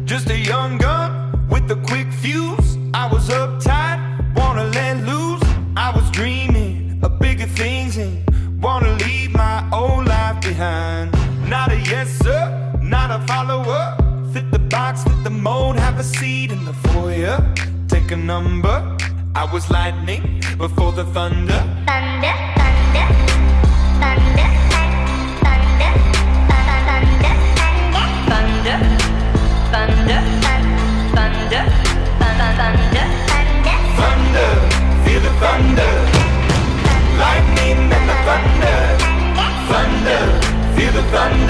Just a young gun with a quick fuse. I was uptight, wanna let loose. I was dreaming of bigger things and wanna leave my old life behind. Not a yes sir, not a follower. Fit the box, fit the mold, have a seat in the foyer. Take a number. I was lightning before the thunder. Thunder, thunder, thunder, thunder, thunder, thunder, thunder, thunder, thunder, thunder, feel the thunder. Lightning and the thunder. Thunder, feel the thunder.